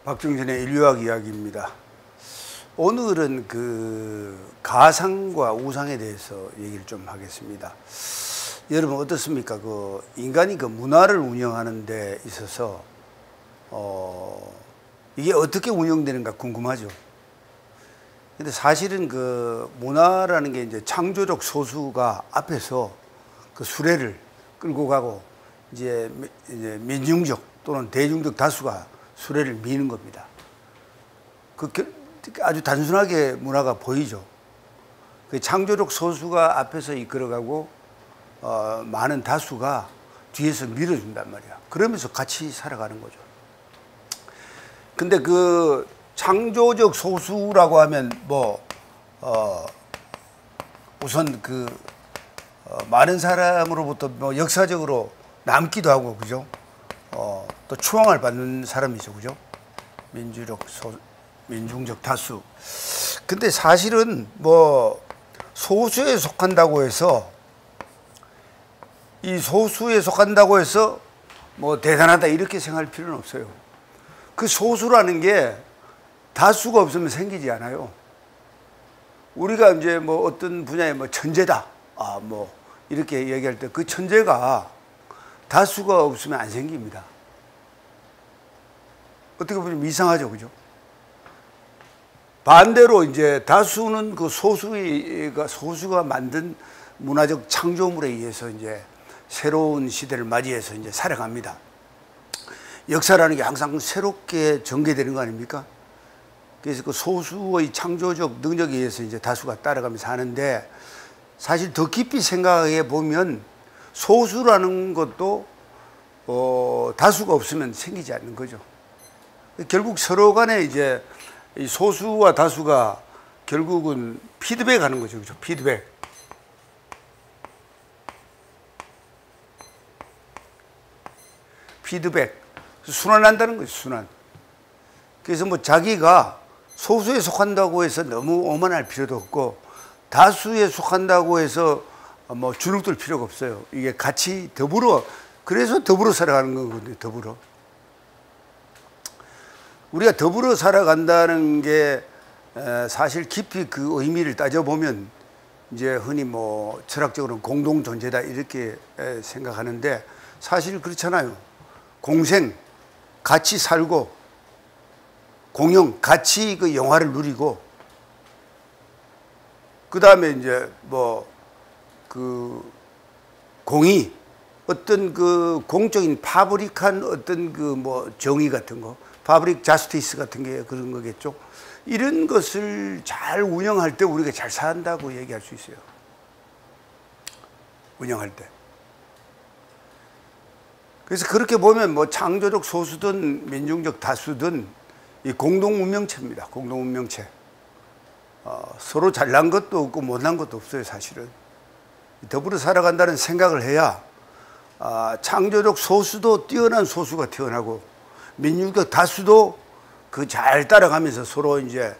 박정진의 인류학 이야기입니다. 오늘은 그 가상과 우상에 대해서 얘기를 좀 하겠습니다. 여러분 어떻습니까? 그 인간이 그 문화를 운영하는 데 있어서 이게 어떻게 운영되는가 궁금하죠. 근데 사실은 그 문화라는 게 이제 창조적 소수가 앞에서 그 수레를 끌고 가고 이제 민중적 또는 대중적 다수가 수레를 미는 겁니다. 아주 단순하게 문화가 보이죠. 그 창조적 소수가 앞에서 이끌어가고 많은 다수가 뒤에서 밀어준단 말이야. 그러면서 같이 살아가는 거죠. 근데 그 창조적 소수라고 하면 우선 그 많은 사람으로부터 역사적으로 남기도 하고, 그죠? 또 추앙을 받는 사람이죠, 그죠? 민중적 다수. 근데 사실은 소수에 속한다고 해서 이 소수에 속한다고 해서 대단하다 이렇게 생각할 필요는 없어요. 그 소수라는 게 다수가 없으면 생기지 않아요. 우리가 이제 어떤 분야에 천재다, 이렇게 얘기할 때 그 천재가 다수가 없으면 안 생깁니다. 어떻게 보면 이상하죠, 그죠? 반대로 이제 다수는 그 소수가 만든 문화적 창조물에 의해서 이제 새로운 시대를 맞이해서 이제 살아갑니다. 역사라는 게 항상 새롭게 전개되는 거 아닙니까? 그래서 그 소수의 창조적 능력에 의해서 이제 다수가 따라가면서 하는데, 사실 더 깊이 생각해 보면 소수라는 것도 다수가 없으면 생기지 않는 거죠. 결국 서로 간에 이제 이 소수와 다수가 결국은 피드백 하는 거죠. 그죠? 피드백. 순환한다는 거죠, 순환. 그래서 자기가 소수에 속한다고 해서 너무 오만할 필요도 없고, 다수에 속한다고 해서 주눅들 필요가 없어요. 이게 같이 그래서 더불어 살아가는 거거든요, 더불어. 우리가 더불어 살아간다는 게 사실 깊이 그 의미를 따져보면 이제 흔히 철학적으로는 공동 존재다 이렇게 생각하는데, 사실 그렇잖아요. 공생, 같이 살고, 공영, 같이 그 영화를 누리고, 그 다음에 이제 공의, 어떤 그 공적인 파브릭한 어떤 그 정의 같은 거, 파브릭 자스티스 같은 게 그런 거겠죠. 이런 것을 잘 운영할 때 우리가 잘 산다고 얘기할 수 있어요. 운영할 때. 그래서 그렇게 보면 창조적 소수든 민중적 다수든 이 공동 운명체입니다. 공동 운명체. 서로 잘난 것도 없고 못난 것도 없어요, 사실은. 더불어 살아간다는 생각을 해야 창조적 소수도 뛰어난 소수가 태어나고, 민중적 다수도 그 잘 따라가면서 서로 이제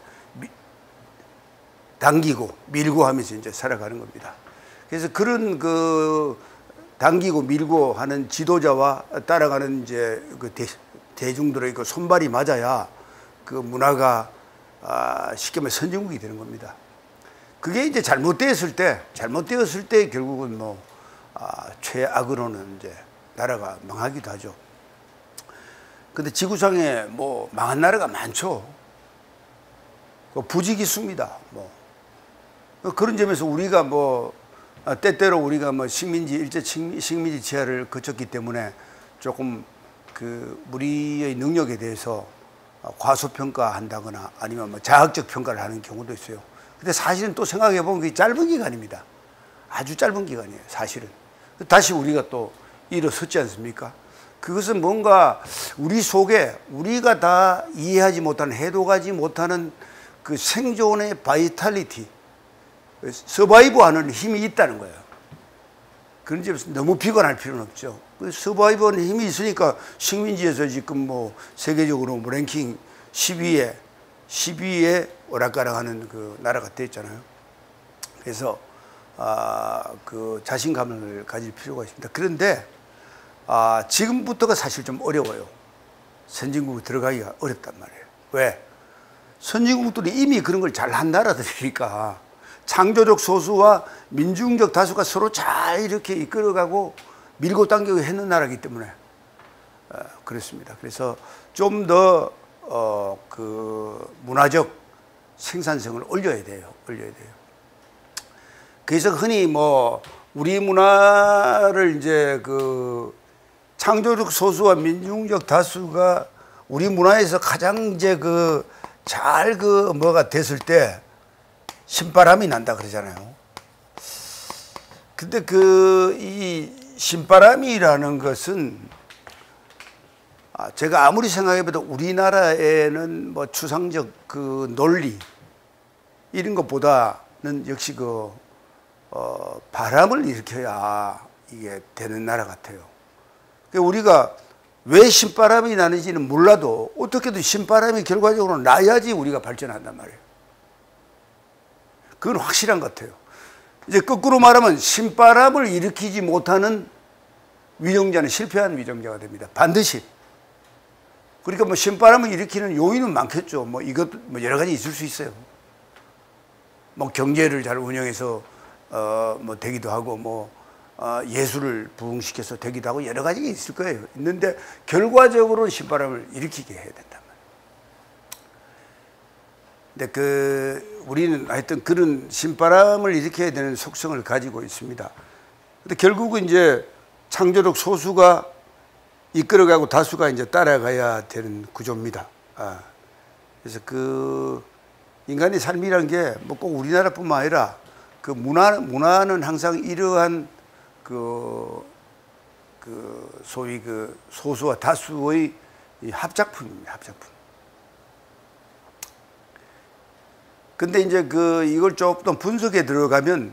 당기고 밀고 하면서 이제 살아가는 겁니다. 그래서 그런 그 당기고 밀고 하는 지도자와 따라가는 이제 그 대중들의 그 손발이 맞아야 그 문화가 쉽게 말해 선진국이 되는 겁니다. 그게 이제 잘못되었을 때 결국은 최악으로는 이제 나라가 망하기도 하죠. 근데 지구상에 망한 나라가 많죠. 부지기수입니다. 그런 점에서 우리가 때때로 우리가 일제 식민지 지하를 거쳤기 때문에 조금 그 우리의 능력에 대해서 과소평가한다거나 아니면 자학적 평가를 하는 경우도 있어요. 근데 사실은 또 생각해 보면 그게 짧은 기간입니다. 아주 짧은 기간이에요, 사실은. 다시 우리가 또 일어섰지 않습니까? 그것은 뭔가 우리 속에 우리가 다 이해하지 못하는, 해독하지 못하는 그 생존의 바이탈리티, 서바이브하는 힘이 있다는 거예요. 그런 점에서 너무 비관할 필요는 없죠. 서바이브하는 힘이 있으니까 식민지에서 지금 세계적으로 랭킹 10위에 오락가락하는 그 나라가 됐잖아요. 그래서 그 자신감을 가질 필요가 있습니다. 그런데 지금부터가 사실 좀 어려워요. 선진국에 들어가기가 어렵단 말이에요. 왜? 선진국들이 이미 그런 걸 잘한 나라들이니까 창조적 소수와 민중적 다수가 서로 잘 이렇게 이끌어가고 밀고 당기고 했는 나라이기 때문에 그렇습니다. 그래서 좀 더 그 문화적 생산성을 올려야 돼요. 그래서 흔히 뭐 우리 문화를 이제 그 창조적 소수와 민중적 다수가 우리 문화에서 가장 이제 그 잘 그 뭐가 됐을 때 신바람이 난다 그러잖아요. 근데 그 이 신바람이라는 것은 제가 아무리 생각해봐도 우리나라에는 뭐 추상적 그 논리 이런 것보다는 역시 그 바람을 일으켜야 이게 되는 나라 같아요. 그러니까 우리가 왜 신바람이 나는지는 몰라도 어떻게든 신바람이 결과적으로 나야지 우리가 발전한단 말이에요. 그건 확실한 것 같아요. 이제 거꾸로 말하면 신바람을 일으키지 못하는 위정자는 실패한 위정자가 됩니다. 반드시. 그러니까 뭐 신바람을 일으키는 요인은 많겠죠. 뭐 이것 뭐 여러 가지 있을 수 있어요. 뭐 경제를 잘 운영해서 뭐 되기도 하고 뭐 예술을 부흥시켜서 되기도 하고 여러 가지가 있을 거예요. 있는데 결과적으로는 신바람을 일으키게 해야 된단 말이에요. 근데 우리는 하여튼 그런 신바람을 일으켜야 되는 속성을 가지고 있습니다. 근데 결국은 이제 창조적 소수가 이끌어가고 다수가 이제 따라가야 되는 구조입니다. 그래서 그 인간의 삶이란 게 뭐 꼭 우리나라뿐만 아니라 그 문화는 항상 이러한 그 소위 그 소수와 다수의 이 합작품입니다. 합작품. 근데 이제 이걸 조금 분석에 들어가면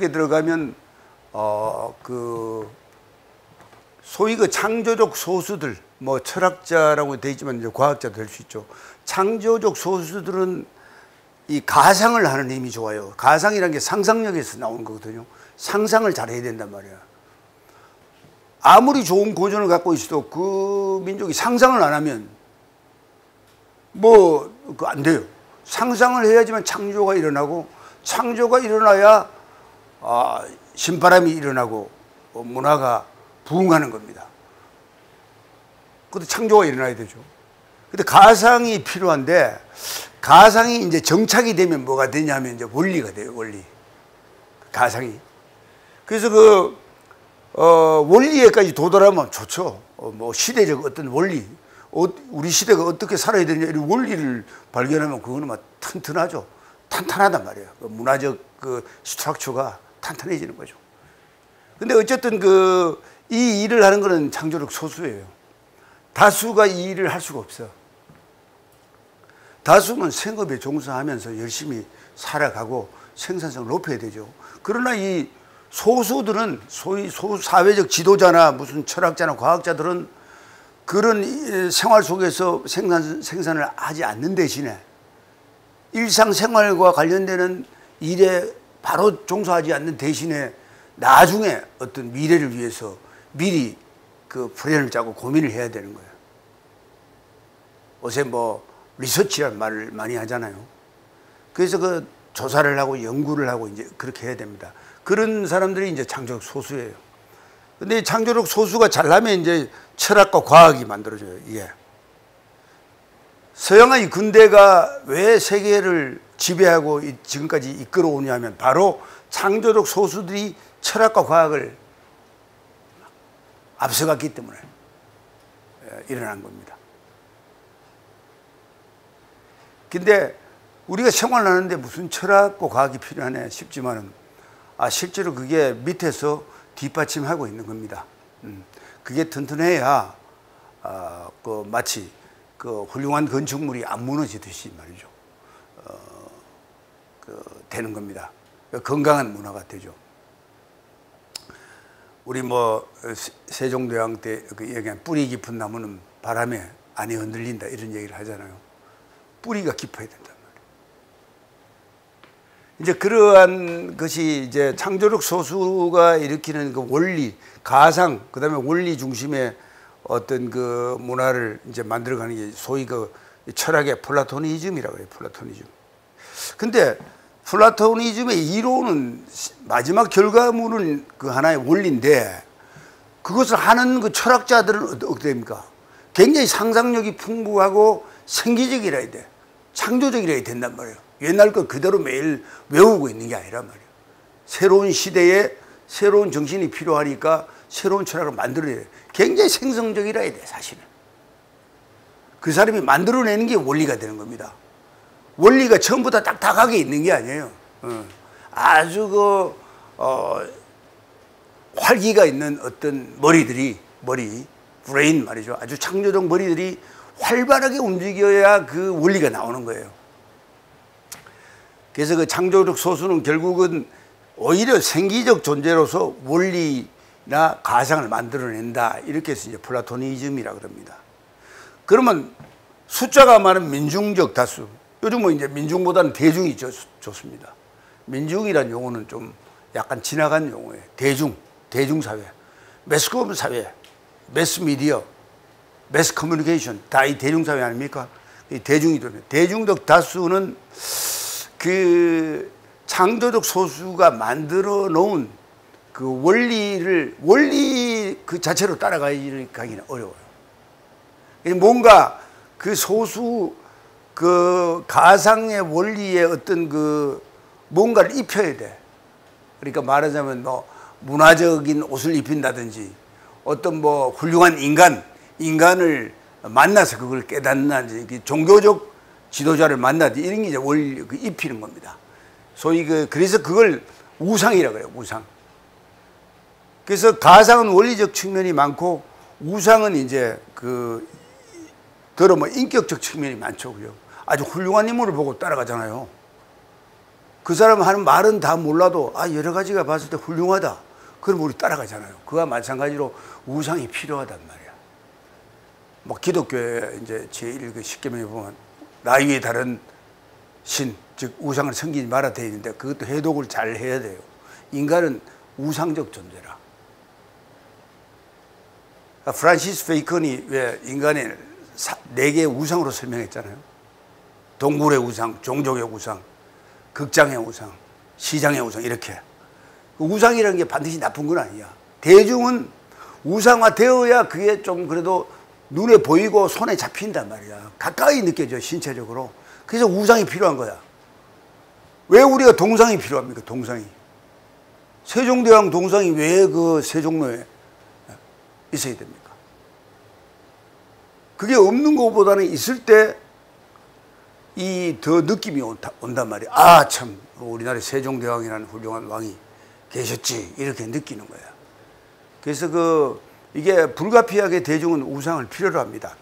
소위 그 창조적 소수들, 뭐 철학자라고 되어 있지만 이제 과학자도 될 수 있죠. 창조적 소수들은 이 가상을 하는 힘이 좋아요. 가상이라는 게 상상력에서 나오는 거거든요. 상상을 잘해야 된단 말이야. 아무리 좋은 고전을 갖고 있어도 그 민족이 상상을 안 하면 뭐 안 돼요. 상상을 해야지만 창조가 일어나고 창조가 일어나야 신바람이 일어나고 문화가 부흥하는 겁니다. 근데 창조가 일어나야 되죠. 근데 가상이 필요한데 가상이 이제 정착이 되면 뭐가 되냐면 이제 원리가 돼요. 원리. 가상이. 그래서 원리에까지 도달하면 좋죠. 뭐 시대적 어떤 원리, 우리 시대가 어떻게 살아야 되느냐 이런 원리를 발견하면 그거는 막 튼튼하죠. 탄탄하단 말이에요. 문화적 스트럭처가 탄탄해지는 거죠. 근데 어쨌든 이 일을 하는 거는 창조적 소수예요. 다수가 이 일을 할 수가 없어. 다수는 생업에 종사하면서 열심히 살아가고 생산성을 높여야 되죠. 그러나 이 소수들은 소위 사회적 지도자나 무슨 철학자나 과학자들은 그런 생활 속에서 생산을 하지 않는 대신에 일상생활과 관련되는 일에 바로 종사하지 않는 대신에 나중에 어떤 미래를 위해서 미리 그 플랜을 짜고 고민을 해야 되는 거예요. 요새 뭐 리서치라는 말을 많이 하잖아요. 그래서 조사를 하고 연구를 하고 이제 그렇게 해야 됩니다. 그런 사람들이 이제 창조적 소수예요. 근데 창조적 소수가 잘나면 이제 철학과 과학이 만들어져요. 이게 서양의 군대가 왜 세계를 지배하고 지금까지 이끌어오냐면 바로 창조적 소수들이 철학과 과학을 앞서갔기 때문에 일어난 겁니다. 근데 우리가 생활하는데 무슨 철학과 과학이 필요하네 싶지만은 실제로 그게 밑에서 뒷받침하고 있는 겁니다. 그게 튼튼해야 마치 훌륭한 건축물이 안 무너지듯이 말이죠. 되는 겁니다. 건강한 문화가 되죠. 우리 뭐 세종대왕 때 얘기한 뿌리 깊은 나무는 바람에 안이 흔들린다 이런 얘기를 하잖아요. 뿌리가 깊어야 된단 말이에요. 이제 그러한 것이 이제 창조적 소수가 일으키는 그 원리, 가상, 그다음에 원리 중심의 어떤 그 문화를 이제 만들어가는 게 소위 그 철학의 플라토니즘이라고 해요. 플라토니즘. 근데 플라토니즘의 이론은 마지막 결과물은 그 하나의 원리인데 그것을 하는 그 철학자들은 어떻게 됩니까? 굉장히 상상력이 풍부하고 생기적이라 해야 돼. 창조적이라 해야 된단 말이에요. 옛날 거 그대로 매일 외우고 있는 게 아니란 말이에요. 새로운 시대에 새로운 정신이 필요하니까 새로운 철학을 만들어야 돼. 굉장히 생성적이라 해야 돼, 사실은. 그 사람이 만들어내는 게 원리가 되는 겁니다. 원리가 처음부터 딱딱하게 있는 게 아니에요. 아주 활기가 있는 어떤 브레인 말이죠. 아주 창조적 머리들이 활발하게 움직여야 그 원리가 나오는 거예요. 그래서 그 창조적 소수는 결국은 오히려 생기적 존재로서 원리나 가상을 만들어낸다. 이렇게 해서 이제 플라토니즘이라고 그럽니다. 그러면 숫자가 많은 민중적 다수. 요즘은 이제 민중보다는 대중이 좋습니다. 민중이란 용어는 좀 약간 지나간 용어예요. 대중사회, 매스컴 사회, 매스미디어, 매스커뮤니케이션 다 이 대중사회 아닙니까? 이 대중이 됩니다. 대중적 다수는 그 창조적 소수가 만들어 놓은 그 원리 그 자체로 따라가기는 어려워요. 뭔가 그 소수 그 가상의 원리에 어떤 그 뭔가를 입혀야 돼. 그러니까 말하자면 뭐 문화적인 옷을 입힌다든지 어떤 뭐 훌륭한 인간을 만나서 그걸 깨닫는다든지 종교적 지도자를 만나든지 이런 게 이제 원리 그 입히는 겁니다. 소위 그래서 그걸 우상이라고 해요. 우상. 그래서 가상은 원리적 측면이 많고 우상은 이제 뭐 인격적 측면이 많죠. 그죠? 아주 훌륭한 인물을 보고 따라가잖아요. 그 사람 하는 말은 다 몰라도 여러 가지가 봤을 때 훌륭하다. 그럼 우리 따라가잖아요. 그와 마찬가지로 우상이 필요하단 말이야. 뭐 기독교에 이제 제1그 십계명에 보면 나 위에 다른 신, 즉 우상을 섬기지 마라 되어 있는데 그것도 해독을 잘 해야 돼요. 인간은 우상적 존재라. 프란시스 베이컨이 왜 인간의 4개의 우상으로 설명했잖아요. 동물의 우상, 종족의 우상, 극장의 우상, 시장의 우상 이렇게. 우상이라는 게 반드시 나쁜 건 아니야. 대중은 우상화되어야 그게 좀 그래도 눈에 보이고 손에 잡힌단 말이야. 가까이 느껴져 신체적으로. 그래서 우상이 필요한 거야. 왜 우리가 동상이 필요합니까? 동상이. 세종대왕 동상이 왜 그 세종로에 있어야 됩니까? 그게 없는 것보다는 있을 때 이 더 느낌이 온단 말이야. 참 우리나라에 세종대왕이라는 훌륭한 왕이 계셨지 이렇게 느끼는 거야. 그래서 이게 불가피하게 대중은 우상을 필요로 합니다.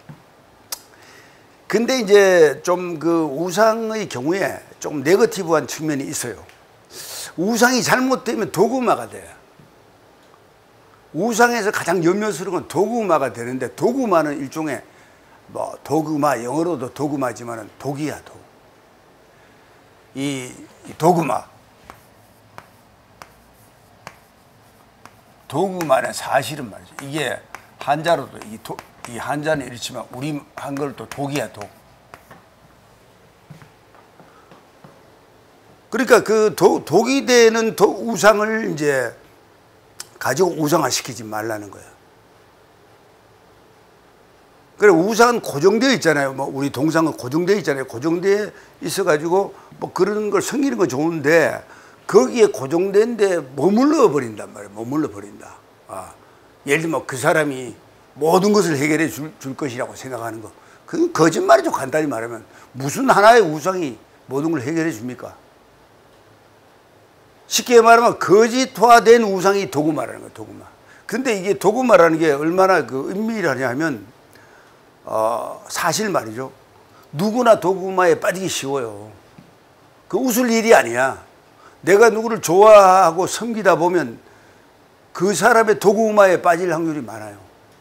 근데 이제 좀 그 우상의 경우에 좀 네거티브한 측면이 있어요. 우상이 잘못되면 도구마가 돼. 우상에서 가장 염려스러운 건 도구마가 되는데 도구마는 일종의 뭐 도구마, 영어로도 도구마지만은 독이야, 독. 이 도구마. 도구마는 사실은 말이죠. 이게 한자로도 이 한자는 이렇지만 우리 한글도 독이야, 독. 그러니까 그 독이 되는 우상을 이제 가지고 우상화시키지 말라는 거예요. 그래 우상은 고정되어 있잖아요. 뭐 우리 동상은 고정되어 있잖아요. 고정되어 있어가지고 뭐 그런 걸 섬기는 건 좋은데 거기에 고정된 데 머물러 버린단 말이에요. 머물러 버린다. 예를 들면 그 사람이 모든 것을 해결해 줄 것이라고 생각하는 거. 그건 거짓말이죠. 간단히 말하면. 무슨 하나의 우상이 모든 걸 해결해 줍니까? 쉽게 말하면 거짓화된 우상이 도구마라는 거예요. 도구마. 근데 이게 도구마라는 게 얼마나 은밀하냐 하면 사실 말이죠. 누구나 도구마에 빠지기 쉬워요. 그 웃을 일이 아니야. 내가 누구를 좋아하고 섬기다 보면 그 사람의 도구마에 빠질 확률이 많아요.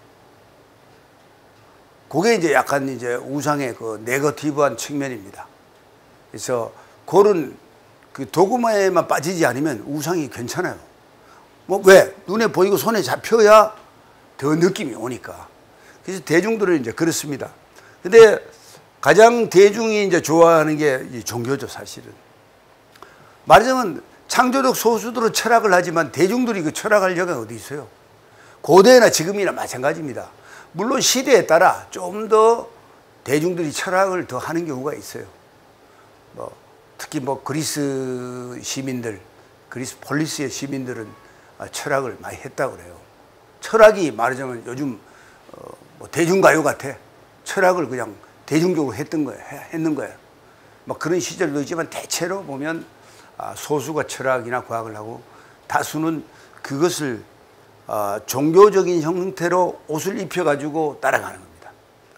그게 이제 약간 이제 우상의 그 네거티브한 측면입니다. 그래서 그런 그 도구마에만 빠지지 않으면 우상이 괜찮아요. 뭐 왜? 눈에 보이고 손에 잡혀야 더 느낌이 오니까. 그래서 대중들은 이제 그렇습니다. 근데 가장 대중이 이제 좋아하는 게 이 종교죠, 사실은. 말하자면 창조적 소수들은 철학을 하지만 대중들이 그 철학할 여가 어디 있어요? 고대나 지금이나 마찬가지입니다. 물론 시대에 따라 좀 더 대중들이 철학을 더 하는 경우가 있어요. 뭐 특히 뭐 그리스 시민들, 그리스 폴리스의 시민들은 철학을 많이 했다고 그래요. 철학이 말하자면 요즘 뭐 대중가요 같아. 철학을 그냥 대중적으로 했는 거예요. 뭐 그런 시절도 있지만 대체로 보면 소수가 철학이나 과학을 하고 다수는 그것을 종교적인 형태로 옷을 입혀가지고 따라가는 겁니다.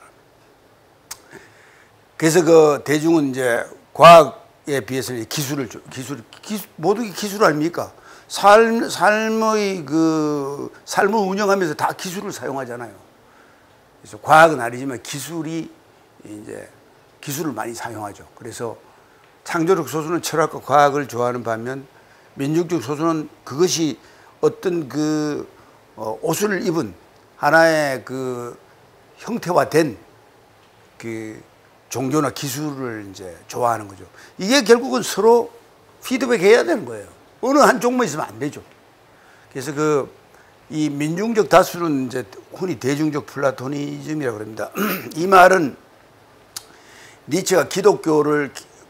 그래서 그 대중은 이제 과학에 비해서 모두 기술 아닙니까? 삶을 운영하면서 다 기술을 사용하잖아요. 그래서 과학은 아니지만 기술을 많이 사용하죠. 그래서 창조적 소수는 철학과 과학을 좋아하는 반면 민중적 소수는 그것이 어떤 옷을 입은 하나의 그 형태화된 그 종교나 기술을 이제 좋아하는 거죠. 이게 결국은 서로 피드백해야 되는 거예요. 어느 한쪽만 있으면 안 되죠. 그래서 이 민중적 다수는 이제 흔히 대중적 플라토니즘이라고 합니다. 이 말은 니체가 기독교를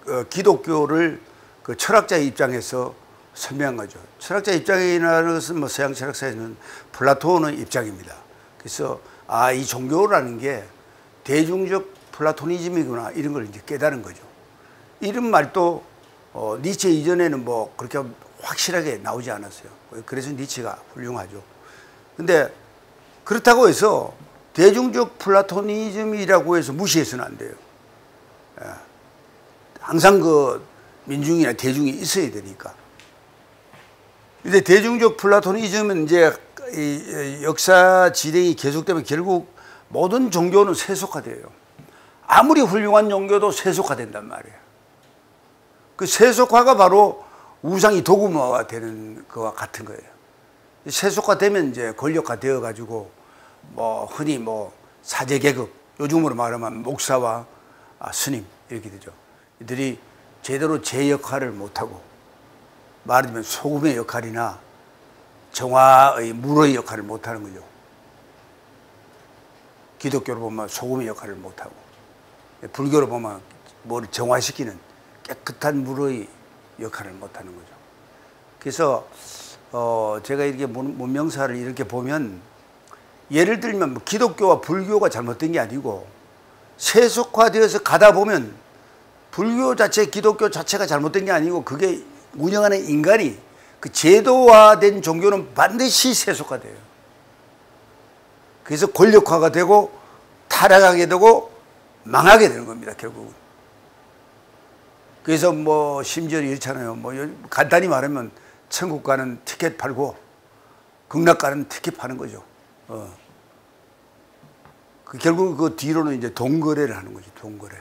그 철학자의 입장에서 설명한 거죠. 철학자 입장이라는 것은 뭐 서양 철학사에는 플라톤의 입장입니다. 그래서 이 종교라는 게 대중적 플라토니즘이구나 이런 걸 이제 깨달은 거죠. 이런 말도 니체 이전에는 뭐 그렇게 확실하게 나오지 않았어요. 그래서 니체가 훌륭하죠. 근데 그렇다고 해서 대중적 플라토니즘이라고 해서 무시해서는 안 돼요. 항상 그 민중이나 대중이 있어야 되니까. 근데 대중적 플라토니즘은 이제 역사 진행이 계속되면 결국 모든 종교는 세속화돼요. 아무리 훌륭한 종교도 세속화된단 말이에요. 그 세속화가 바로 우상이 도구화가 되는 거와 같은 거예요. 세속화되면 이제 권력화되어 가지고 뭐 흔히 뭐 사제계급, 요즘으로 말하면 목사와 스님 이렇게 되죠. 이들이 제대로 제 역할을 못하고 말하자면 소금의 역할이나 정화의 물의 역할을 못하는 거죠. 기독교로 보면 소금의 역할을 못하고 불교로 보면 뭘 정화시키는 깨끗한 물의 역할을 못하는 거죠. 그래서 제가 이렇게 문명사를 이렇게 보면 예를 들면 기독교와 불교가 잘못된 게 아니고 세속화되어서 가다 보면 불교 자체, 기독교 자체가 잘못된 게 아니고 그게 운영하는 인간이 그 제도화된 종교는 반드시 세속화돼요. 그래서 권력화가 되고 타락하게 되고 망하게 되는 겁니다, 결국은. 그래서 뭐 심지어 이렇잖아요. 뭐 간단히 말하면 천국 가는 티켓 팔고 극락 가는 티켓 파는 거죠. 결국 그 뒤로는 이제 돈거래를 하는 거죠, 돈거래.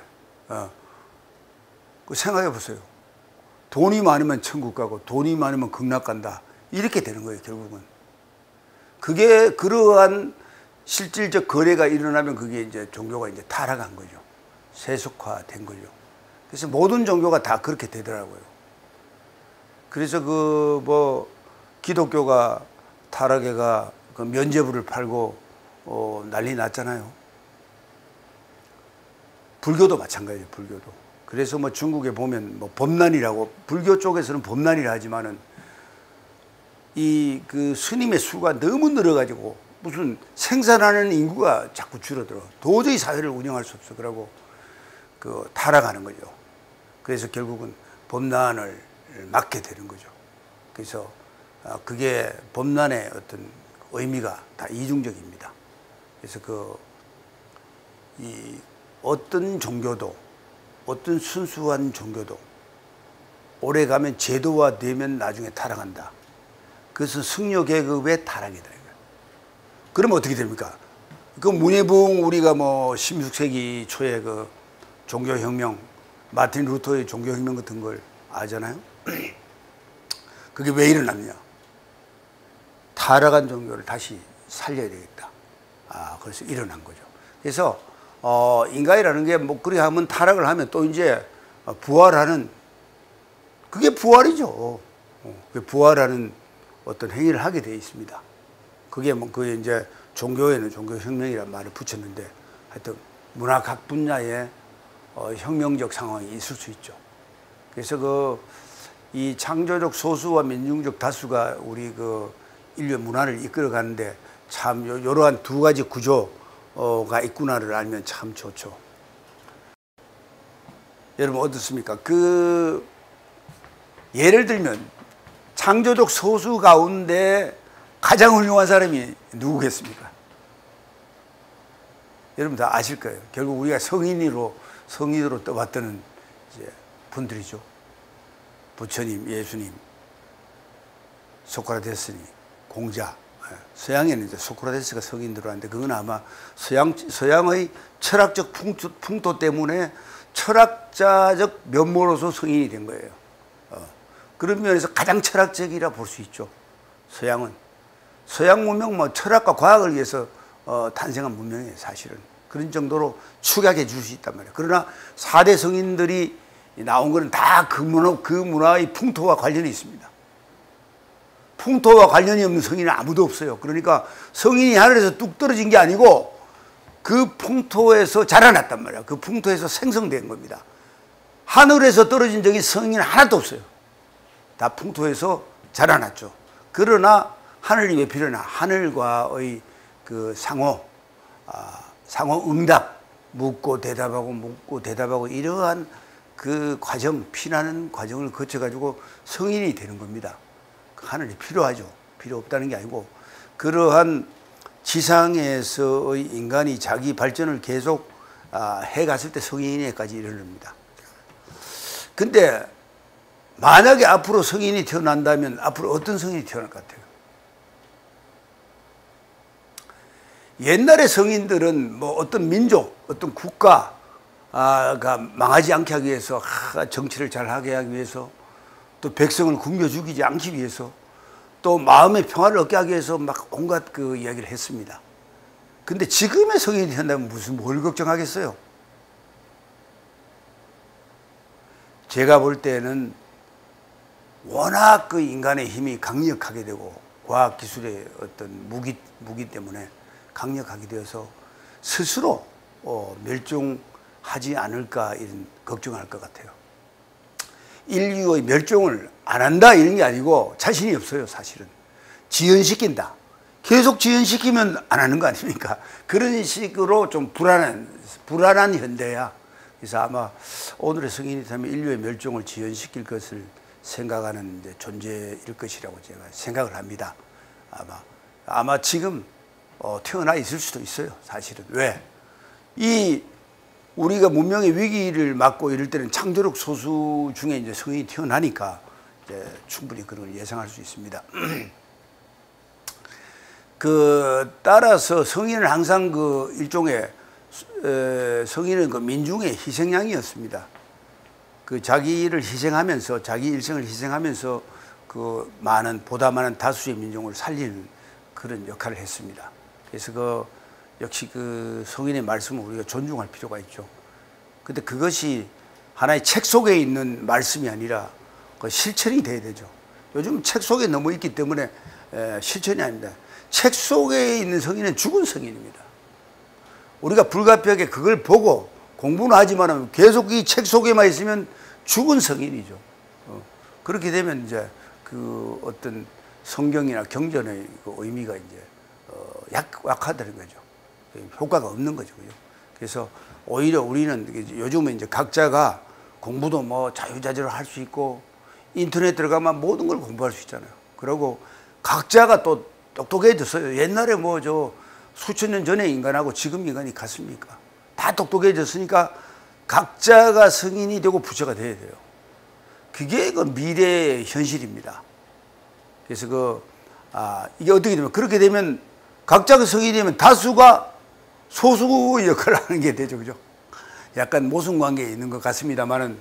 생각해 보세요. 돈이 많으면 천국 가고 돈이 많으면 극락 간다. 이렇게 되는 거예요, 결국은. 그게 그러한 실질적 거래가 일어나면 그게 이제 종교가 이제 타락한 거죠. 세속화된 거죠. 그래서 모든 종교가 다 그렇게 되더라고요. 그래서 기독교가 타락해가 그 면죄부를 팔고 난리 났잖아요. 불교도 마찬가지예요, 불교도. 그래서 뭐 중국에 보면 뭐 법난이라고, 불교 쪽에서는 법난이라 하지만은 그 스님의 수가 너무 늘어가지고 무슨 생산하는 인구가 자꾸 줄어들어. 도저히 사회를 운영할 수 없어. 그러고 타락하는 거죠. 그래서 결국은 법난을 맡게 되는 거죠. 그래서 그게 법난의 어떤 의미가 다 이중적입니다. 그래서 어떤 종교도, 어떤 순수한 종교도 오래 가면 제도화되면 나중에 타락한다. 그것은 승려계급의 타락이다. 그러면 어떻게 됩니까? 그 문예부흥, 우리가 뭐 16세기 초에 그 종교혁명, 마틴 루터의 종교혁명 같은 걸 아잖아요? 그게 왜 일어났냐? 타락한 종교를 다시 살려야 되겠다. 그래서 일어난 거죠. 그래서 인간이라는 게 뭐 그리 하면 타락을 하면 또 이제 부활하는, 그게 부활이죠. 그게 부활하는 어떤 행위를 하게 되어 있습니다. 그게 뭐 그게 이제 종교에는 종교혁명이라는 말을 붙였는데, 하여튼 문화 각 분야에 혁명적 상황이 있을 수 있죠. 그래서 이 창조적 소수와 민중적 다수가 우리 인류의 문화를 이끌어가는데 참 이러한 두 가지 구조가 있구나를 알면 참 좋죠. 여러분 어떻습니까? 예를 들면 창조적 소수 가운데 가장 훌륭한 사람이 누구겠습니까? 여러분 다 아실 거예요. 결국 우리가 성인으로 떠받드는 이제 분들이죠. 부처님, 예수님, 소크라테스님, 공자. 서양에는 이제 소크라테스가 성인 들어왔는데, 그건 아마 서양의 철학적 풍토 때문에 철학자적 면모로서 성인이 된 거예요. 그런 면에서 가장 철학적이라 볼 수 있죠. 서양 문명 뭐 철학과 과학을 위해서 탄생한 문명이에요, 사실은. 그런 정도로 축약해 줄 수 있단 말이에요. 그러나 4대 성인들이 나온 거는 다 그 문화의 풍토와 관련이 있습니다. 풍토와 관련이 없는 성인은 아무도 없어요. 그러니까 성인이 하늘에서 뚝 떨어진 게 아니고 그 풍토에서 자라났단 말이에요. 그 풍토에서 생성된 겁니다. 하늘에서 떨어진 적이 성인 하나도 없어요. 다 풍토에서 자라났죠. 그러나 하늘이 왜 필요하나? 하늘과의 그 상호 응답, 묻고 대답하고 이러한 그 과정, 피나는 과정을 거쳐가지고 성인이 되는 겁니다. 하늘이 필요하죠. 필요 없다는 게 아니고, 그러한 지상에서의 인간이 자기 발전을 계속 해갔을 때 성인에까지 이르릅니다. 근데 만약에 앞으로 성인이 태어난다면 앞으로 어떤 성인이 태어날 것 같아요? 옛날의 성인들은 뭐 어떤 민족, 어떤 국가가 망하지 않게 하기 위해서, 정치를 잘 하게 하기 위해서, 또 백성을 굶겨 죽이지 않기 위해서, 또 마음의 평화를 얻게 하기 위해서 막 온갖 그 이야기를 했습니다. 근데 지금의 성인이 된다면 뭘 걱정하겠어요? 제가 볼 때는 워낙 그 인간의 힘이 강력하게 되고 과학기술의 어떤 무기 때문에 강력하게 되어서 스스로 멸종하지 않을까 이런 걱정할 것 같아요. 인류의 멸종을 안 한다 이런 게 아니고 자신이 없어요. 사실은 지연시킨다. 계속 지연시키면 안 하는 거 아닙니까? 그런 식으로 좀 불안한 현대야. 그래서 아마 오늘의 성인이 되면 인류의 멸종을 지연시킬 것을 생각하는 이제 존재일 것이라고 제가 생각을 합니다. 아마 지금 태어나 있을 수도 있어요. 사실은. 왜? 우리가 문명의 위기를 맞고 이럴 때는 창조력 소수 중에 이제 성인이 태어나니까 이제 충분히 그런 걸 예상할 수 있습니다. 따라서 성인은 항상 일종의 성인은 민중의 희생양이었습니다. 자기를 희생하면서, 자기 일생을 희생하면서 보다 많은 다수의 민족을 살리는 그런 역할을 했습니다. 그래서 역시 성인의 말씀을 우리가 존중할 필요가 있죠. 근데 그것이 하나의 책 속에 있는 말씀이 아니라 실천이 돼야 되죠. 요즘 책 속에 너무 있기 때문에 실천이 아닙니다. 책 속에 있는 성인은 죽은 성인입니다. 우리가 불가피하게 그걸 보고 공부는 하지만 계속 이 책 속에만 있으면 죽은 성인이죠. 그렇게 되면 이제 어떤 성경이나 경전의 의미가 이제 약하다는 거죠. 효과가 없는 거죠. 그래서 오히려 우리는 요즘은 이제 각자가 공부도 뭐 자유자재로 할 수 있고 인터넷 들어가면 모든 걸 공부할 수 있잖아요. 그리고 각자가 또 똑똑해졌어요. 옛날에 수천 년 전의 인간하고 지금 인간이 같습니까? 다 똑똑해졌으니까 각자가 성인이 되고 부처가 돼야 돼요. 그게 미래의 현실입니다. 그래서 이게 어떻게 되면, 그렇게 되면 각자가 성인이 되면 다수가 소수의 역할을 하는 게 되죠. 그죠? 약간 모순관계에 있는 것 같습니다만은,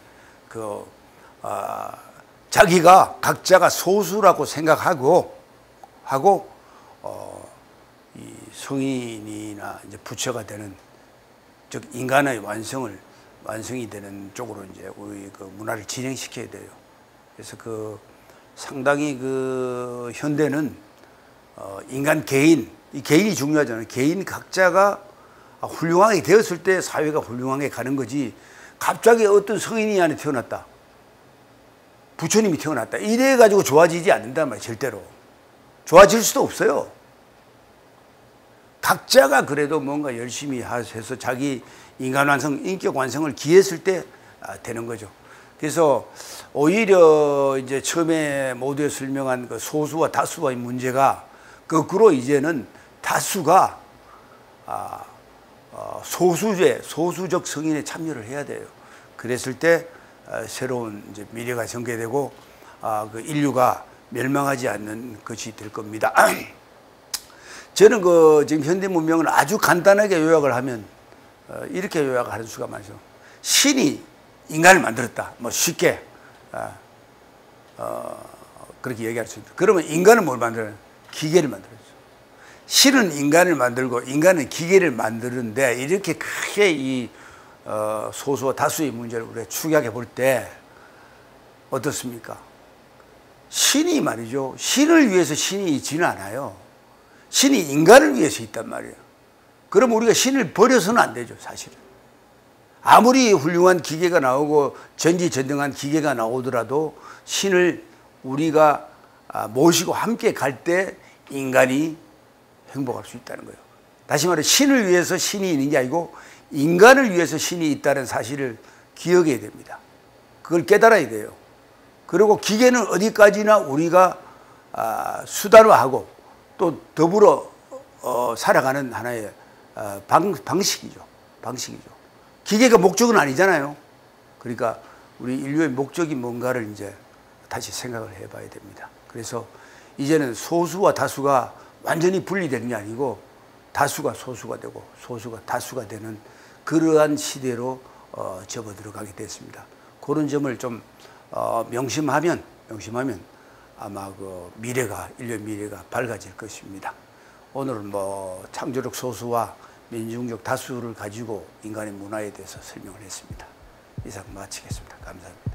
각자가 소수라고 생각하고, 이 성인이나 이제 부처가 되는, 즉 인간의 완성이 되는 쪽으로 이제 우리 그 문화를 진행시켜야 돼요. 그래서 그 상당히 그 현대는 인간 개인, 이 개인이 중요하잖아요. 개인 각자가 훌륭하게 되었을 때 사회가 훌륭하게 가는 거지, 갑자기 어떤 성인이 안에 태어났다, 부처님이 태어났다, 이래 가지고 좋아지지 않는단 말이에요. 절대로 좋아질 수도 없어요. 각자가 그래도 뭔가 열심히 해서 자기 인간 완성, 인격 완성을 기했을 때 되는 거죠. 그래서 오히려 이제 처음에 모두에 설명한 그 소수와 다수와의 문제가 거꾸로 이제는 다수가 소수적 성인에 참여를 해야 돼요. 그랬을 때 새로운 이제 미래가 전개되고 그 인류가 멸망하지 않는 것이 될 겁니다. 저는 그 지금 현대 문명을 아주 간단하게 요약을 하면 이렇게 요약하는 수가 많죠. 신이 인간을 만들었다. 뭐 쉽게 그렇게 얘기할 수 있다. 그러면 인간은 뭘 만들어요? 기계를 만들었죠. 신은 인간을 만들고 인간은 기계를 만드는데, 이렇게 크게 이 소수와 다수의 문제를 우리가 축약해 볼 때 어떻습니까? 신이 말이죠, 신을 위해서 신이 있지는 않아요. 신이 인간을 위해서 있단 말이에요. 그럼 우리가 신을 버려서는 안 되죠, 사실은. 아무리 훌륭한 기계가 나오고 전지전능한 기계가 나오더라도 신을 우리가 모시고 함께 갈 때 인간이 행복할 수 있다는 거예요. 다시 말해, 신을 위해서 신이 있는 게 아니고 인간을 위해서 신이 있다는 사실을 기억해야 됩니다. 그걸 깨달아야 돼요. 그리고 기계는 어디까지나 우리가 수단화하고 또 더불어 살아가는 하나의 방식이죠. 기계가 목적은 아니잖아요. 그러니까 우리 인류의 목적이 뭔가를 이제 다시 생각을 해봐야 됩니다. 그래서 이제는 소수와 다수가 완전히 분리되는 게 아니고 다수가 소수가 되고 소수가 다수가 되는 그러한 시대로 접어 들어가게 됐습니다. 그런 점을 좀 명심하면 아마 그 인류의 미래가 밝아질 것입니다. 오늘은 뭐 창조적 소수와 민중적 다수를 가지고 인간의 문화에 대해서 설명을 했습니다. 이상 마치겠습니다. 감사합니다.